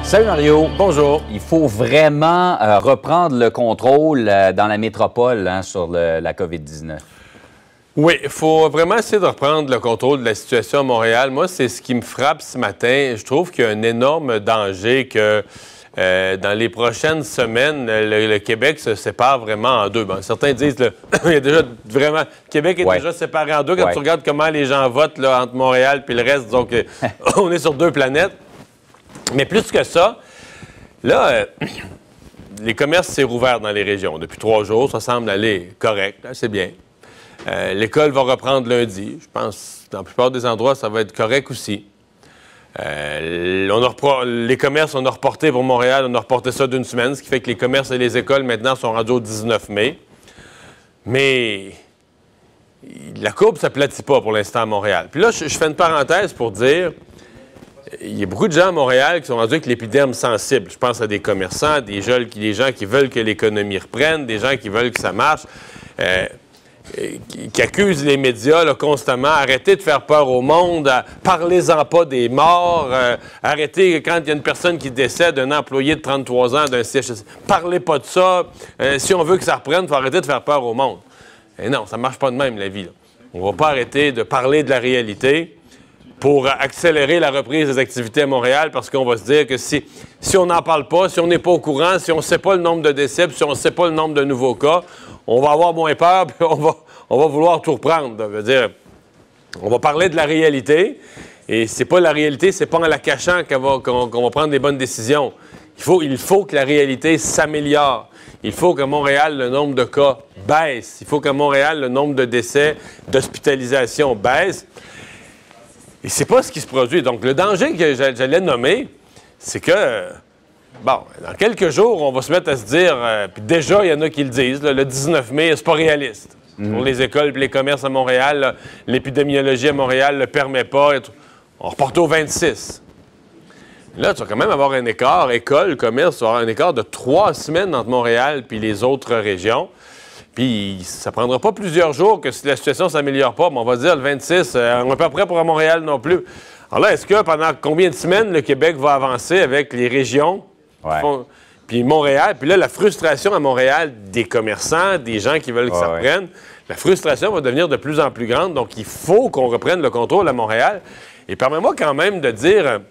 Salut Mario. Bonjour. Il faut vraiment reprendre le contrôle dans la métropole sur la COVID-19. Oui, il faut vraiment essayer de reprendre le contrôle de la situation à Montréal. Moi, c'est ce qui me frappe ce matin. Je trouve qu'il y a un énorme danger que dans les prochaines semaines, le Québec se sépare vraiment en deux. Bon, certains disent il y a déjà vraiment... Le Québec est déjà séparé en deux. Quand tu regardes comment les gens votent là, entre Montréal et le reste, disons qu'on est sur deux planètes. Mais plus que ça, là, les commerces s'est rouvert dans les régions. Depuis 3 jours, ça semble aller correct. C'est bien. L'école va reprendre lundi. Je pense que dans la plupart des endroits, ça va être correct aussi. Les commerces, on a reporté pour Montréal, on a reporté ça d'une semaine, ce qui fait que les commerces et les écoles, maintenant, sont rendus au 19 mai. Mais la courbe ne s'aplatit pas pour l'instant à Montréal. Puis là, je fais une parenthèse pour dire, il y a beaucoup de gens à Montréal qui sont rendus avec l'épiderme sensible. Je pense à des commerçants, des gens qui veulent que l'économie reprenne, des gens qui veulent que ça marche. Qui accusent les médias là, constamment. Arrêtez de faire peur au monde. Parlez-en pas des morts. Arrêtez quand il y a une personne qui décède, un employé de 33 ans d'un CHSLD. Parlez pas de ça. Si on veut que ça reprenne, il faut arrêter de faire peur au monde. Et non, ça ne marche pas de même, la vie. Là. On ne va pas arrêter de parler de la réalité pour accélérer la reprise des activités à Montréal parce qu'on va se dire que si on n'en parle pas, si on n'est pas au courant, si on ne sait pas le nombre de décès, si on ne sait pas le nombre de nouveaux cas, on va avoir moins peur, puis on va vouloir tout reprendre. Ça veut dire, on va parler de la réalité, et c'est pas la réalité, c'est pas en la cachant qu'on va prendre des bonnes décisions. Il faut que la réalité s'améliore. Il faut qu'à Montréal, le nombre de cas baisse. Il faut qu'à Montréal, le nombre de décès, d'hospitalisation baisse. Et c'est pas ce qui se produit. Donc, le danger que j'allais nommer, c'est que... Bon, dans quelques jours, on va se mettre à se dire, puis déjà, il y en a qui le disent, là, le 19 mai, c'est pas réaliste. Pour les écoles et les commerces à Montréal, l'épidémiologie à Montréal ne le permet pas. On reporte au 26. Là, tu vas quand même avoir un écart, école, commerce, tu vas avoir un écart de 3 semaines entre Montréal et les autres régions. Puis ça prendra pas plusieurs jours que si la situation ne s'améliore pas, mais on va dire le 26, on n'est pas prêt pour Montréal non plus. Alors là, est-ce que pendant combien de semaines le Québec va avancer avec les régions? Puis Montréal, puis là, la frustration à Montréal des commerçants, des gens qui veulent que ça reprenne, la frustration va devenir de plus en plus grande. Donc, il faut qu'on reprenne le contrôle à Montréal. Et permets-moi quand même de dire,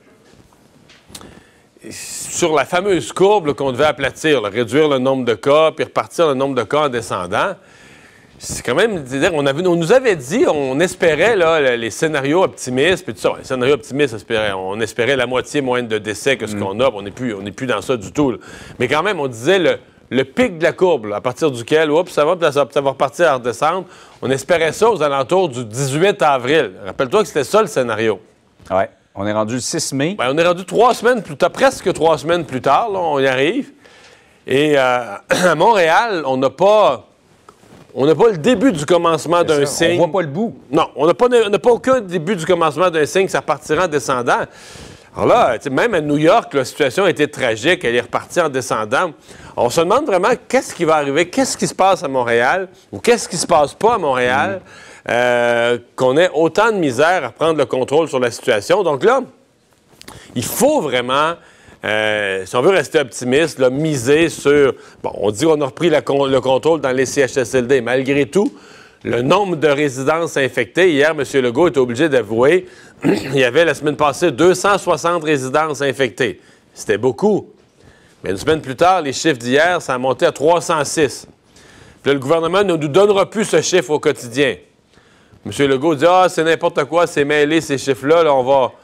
sur la fameuse courbe qu'on devait aplatir, là, réduire le nombre de cas, puis repartir le nombre de cas en descendant, c'est quand même dire, on nous avait dit, on espérait là, les scénarios optimistes, puis tout ça. Les scénarios optimistes, on espérait la moitié moins de décès que ce qu'on a, on n'est plus dans ça du tout. Là. Mais quand même, on disait le pic de la courbe, là, à partir duquel, ça va repartir en descendre. On espérait ça aux alentours du 18 avril. Rappelle-toi que c'était ça le scénario. Oui. On est rendu le 6 mai. Bien, on est rendu 3 semaines plus tard, presque 3 semaines plus tard, là, on y arrive. Et à Montréal, on n'a pas le début du commencement d'un signe. On voit pas le bout. Non, on n'a pas aucun début du commencement d'un signe, ça repartira en descendant. Alors là, même à New York, la situation a été tragique, elle est repartie en descendant. On se demande vraiment qu'est-ce qui va arriver, qu'est-ce qui se passe à Montréal, ou qu'est-ce qui se passe pas à Montréal, qu'on ait autant de misère à prendre le contrôle sur la situation. Donc là, il faut vraiment... si on veut rester optimiste, là, miser sur... Bon, on dit qu'on a repris le contrôle dans les CHSLD. Malgré tout, le nombre de résidences infectées, hier, M. Legault était obligé d'avouer, il y avait la semaine passée 260 résidences infectées. C'était beaucoup. Mais une semaine plus tard, les chiffres d'hier, ça a monté à 306. Puis là, le gouvernement ne nous donnera plus ce chiffre au quotidien. M. Legault dit « Ah, c'est n'importe quoi, c'est mêlé, ces chiffres-là, là, on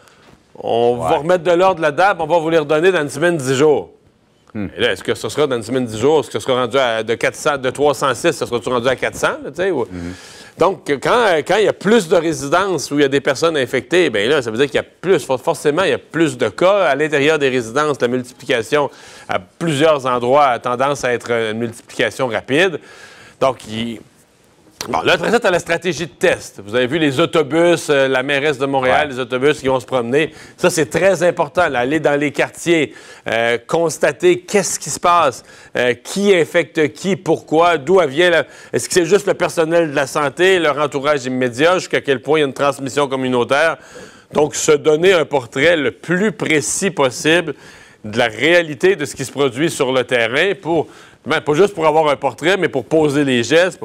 va remettre de l'ordre là-dedans, on va vous les redonner dans une semaine, 10 jours. Et là, est-ce que ce sera dans une semaine, 10 jours? Est-ce que ce sera rendu de 306, ça sera-tu rendu à 400? Là, Donc, quand il y a plus de résidences où il y a des personnes infectées, bien là, ça veut dire qu'il y a plus, forcément, il y a plus de cas. À l'intérieur des résidences, la multiplication à plusieurs endroits a tendance à être une multiplication rapide. Donc, bon, là, après ça, tu as la stratégie de test. Vous avez vu les autobus, la mairesse de Montréal, les autobus qui vont se promener. Ça, c'est très important, là, aller dans les quartiers, constater qu'est-ce qui se passe, qui infecte qui, pourquoi, d'où elle vient. Est-ce que c'est juste le personnel de la santé, leur entourage immédiat, jusqu'à quel point il y a une transmission communautaire? Donc, se donner un portrait le plus précis possible de la réalité de ce qui se produit sur le terrain, pas juste pour avoir un portrait, mais pour poser les gestes.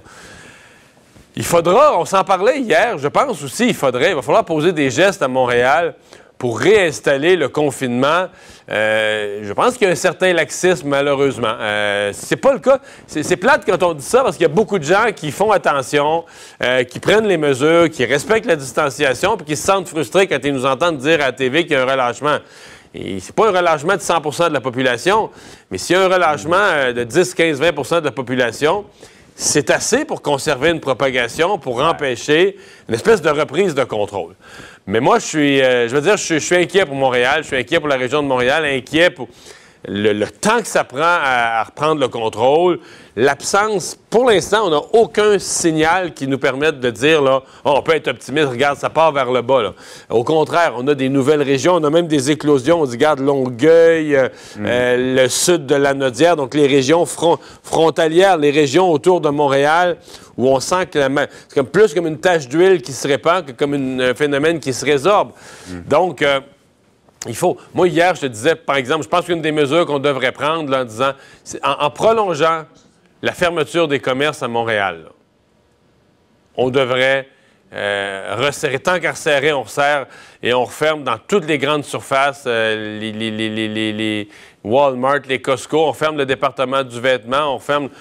Il faudra, on s'en parlait hier, je pense aussi, il va falloir poser des gestes à Montréal pour réinstaller le confinement. Je pense qu'il y a un certain laxisme, malheureusement. C'est pas le cas. C'est plate quand on dit ça, parce qu'il y a beaucoup de gens qui font attention, qui prennent les mesures, qui respectent la distanciation, puis qui se sentent frustrés quand ils nous entendent dire à la TV qu'il y a un relâchement. Et c'est pas un relâchement de 100 % de la population, mais s'il y a un relâchement de 10, 15, 20 % de la population, c'est assez pour conserver une propagation, pour empêcher une espèce de reprise de contrôle. Mais moi, je suis inquiet pour Montréal, je suis inquiet pour la région de Montréal, inquiet pour le temps que ça prend à reprendre le contrôle, l'absence. Pour l'instant, on n'a aucun signal qui nous permette de dire, là, oh, on peut être optimiste, regarde, ça part vers le bas. Là. Au contraire, on a des nouvelles régions, on a même des éclosions. On dit, regarde, Longueuil, le sud de la Naudière, donc les régions frontalières, les régions autour de Montréal, où on sent que c'est plus comme une tache d'huile qui se répand que comme un phénomène qui se résorbe. Donc, il faut. Moi, hier, je te disais, par exemple, je pense qu'une des mesures qu'on devrait prendre, là, en disant, en prolongeant la fermeture des commerces à Montréal, là, on devrait resserrer. Tant qu'à resserrer, on resserre et on referme dans toutes les grandes surfaces, les Walmart, les Costco, on ferme le département du vêtement, on ferme.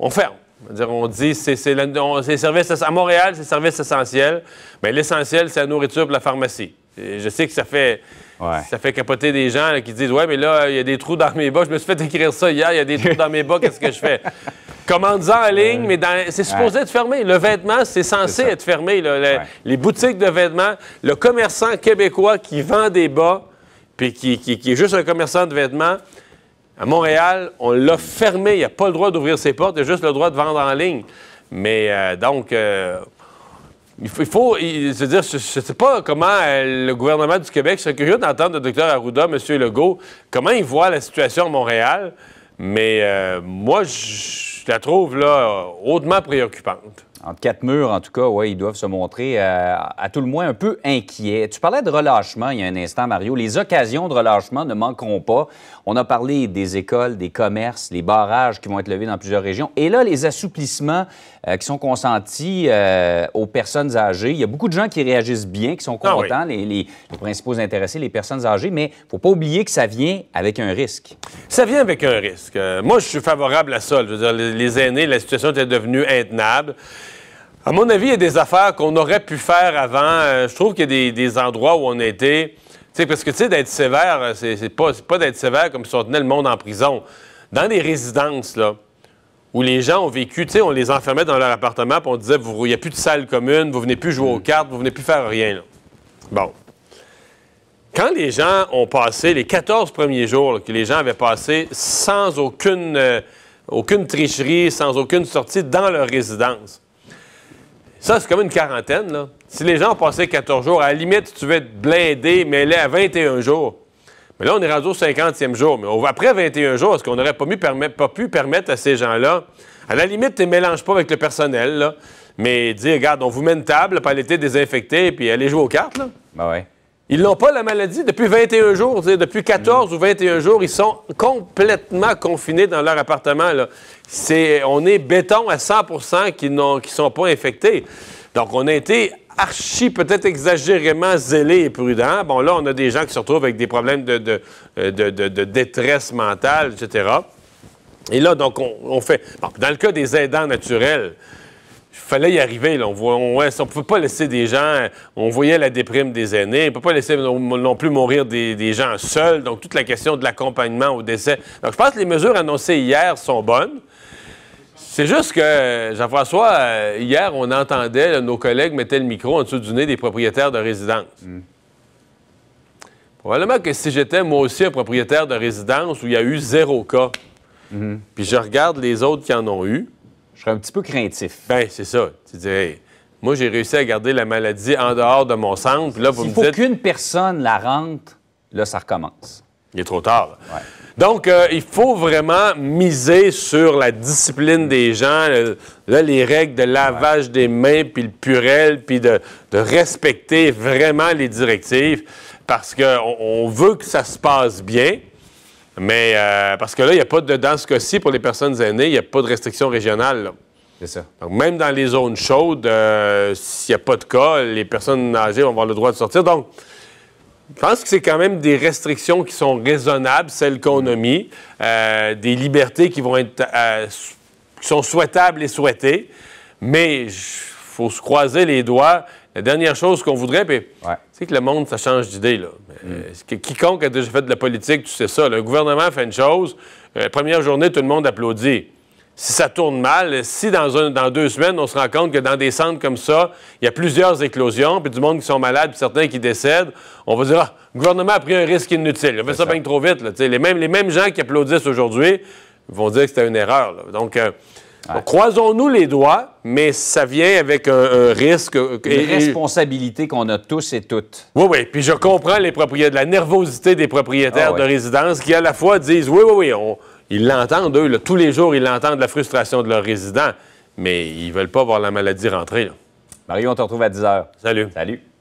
On dit, c'est service à Montréal, c'est service essentiel. Bien, l'essentiel, c'est la nourriture et la pharmacie. Et je sais que ça fait capoter des gens là, qui disent « Ouais, mais là, il y a des trous dans mes bas. » Je me suis fait écrire ça hier. Il y a des trous dans mes bas. Qu'est-ce que je fais? Commande-en en ligne, mais c'est supposé être fermé. Le vêtement, c'est censé être fermé. Là. Les boutiques de vêtements, le commerçant québécois qui vend des bas, puis qui est juste un commerçant de vêtements, à Montréal, on l'a fermé. Il n'a pas le droit d'ouvrir ses portes. Il a juste le droit de vendre en ligne. Mais donc... Il faut se dire, je ne sais pas comment le gouvernement du Québec, je serais curieux d'entendre le Dr Arruda, M. Legault, comment il voit la situation à Montréal, mais moi, je la trouve là hautement préoccupante. Entre quatre murs, en tout cas, oui, ils doivent se montrer à tout le moins un peu inquiets. Tu parlais de relâchement il y a un instant, Mario. Les occasions de relâchement ne manqueront pas. On a parlé des écoles, des commerces, les barrages qui vont être levés dans plusieurs régions. Et là, les assouplissements qui sont consentis aux personnes âgées. Il y a beaucoup de gens qui réagissent bien, qui sont contents, les principaux intéressés, les personnes âgées, mais il ne faut pas oublier que ça vient avec un risque. Ça vient avec un risque. Moi, je suis favorable à ça. Je veux dire, les aînés, la situation était devenue intenable. À mon avis, il y a des affaires qu'on aurait pu faire avant. Je trouve qu'il y a des endroits où on a été... Parce que, tu sais, d'être sévère, c'est pas d'être sévère comme si on tenait le monde en prison. Dans des résidences, là, où les gens ont vécu, tu sais, on les enfermait dans leur appartement, puis on disait, il n'y a plus de salle commune, vous venez plus jouer aux cartes, vous venez plus faire rien, là. Bon. Quand les gens ont passé, les 14 premiers jours là, que les gens avaient passé sans aucune tricherie, sans aucune sortie dans leur résidence, ça, c'est comme une quarantaine, là. Si les gens ont passé 14 jours, à la limite, si tu veux être blindé, mets-les à 21 jours. Mais là, on est rendu au 50e jour. Mais après 21 jours, est-ce qu'on n'aurait pas pu permettre à ces gens-là, à la limite, tu ne mélanges pas avec le personnel, là, mais dis, regarde, on vous met une table, puis elle était désinfectée, puis allez jouer aux cartes, là. Ben ouais. Ils n'ont pas la maladie depuis 21 jours. Depuis 14 ou 21 jours, ils sont complètement confinés dans leur appartement. Là. On est béton à 100 % qui ne sont pas infectés. Donc, on a été peut-être exagérément zélés et prudents. Bon, là, on a des gens qui se retrouvent avec des problèmes de détresse mentale, etc. Et là, donc, on fait... Bon, dans le cas des aidants naturels, il fallait y arriver. Là. On ne pouvait pas laisser des gens... On voyait la déprime des aînés. On ne peut pas laisser non plus mourir des gens seuls. Donc, toute la question de l'accompagnement au décès. Donc, je pense que les mesures annoncées hier sont bonnes. C'est juste que, Jean-François, hier, on entendait, là, nos collègues mettaient le micro en dessous du nez des propriétaires de résidence. Probablement que si j'étais, moi aussi, un propriétaire de résidence où il y a eu 0 cas, puis je regarde les autres qui en ont eu... Je serais un petit peu craintif. Bien, c'est ça. Tu dis, hey, moi, j'ai réussi à garder la maladie en dehors de mon centre. Puis là, vous me dites... S'il faut qu'une personne la rentre, là, ça recommence. Il est trop tard. Ouais. Donc, il faut vraiment miser sur la discipline des gens, là, les règles de lavage des mains, puis le purel, puis de respecter vraiment les directives, parce qu'on veut que ça se passe bien. Mais parce que là, il n'y a pas de, dans ce cas-ci, pour les personnes aînées, il n'y a pas de restriction régionale. Là. C'est ça. Donc, même dans les zones chaudes, s'il n'y a pas de cas, les personnes âgées vont avoir le droit de sortir. Donc, je pense que c'est quand même des restrictions qui sont raisonnables, celles qu'on a mises, des libertés qui vont être qui sont souhaitables et souhaitées, mais il faut se croiser les doigts. La dernière chose qu'on voudrait, c'est que le monde, ça change d'idée. Là. Quiconque a déjà fait de la politique, tu sais ça. Le gouvernement fait une chose, la première journée, tout le monde applaudit. Si ça tourne mal, si dans 2 semaines, on se rend compte que dans des centres comme ça, il y a plusieurs éclosions, puis du monde qui sont malades, puis certains qui décèdent, on va dire, ah, le gouvernement a pris un risque inutile. Il a fait ça bien trop vite. Là. Les mêmes gens qui applaudissent aujourd'hui vont dire que c'était une erreur. Là. Donc, croisons-nous les doigts, mais ça vient avec un risque. Une responsabilité qu'on a tous et toutes. Oui. Puis je comprends la nervosité des propriétaires de résidences qui, à la fois, disent, oui, ils l'entendent, eux. Là, tous les jours, ils l'entendent, la frustration de leurs résidents, mais ils ne veulent pas voir la maladie rentrer. Là. Mario, on te retrouve à 10h. Salut. Salut.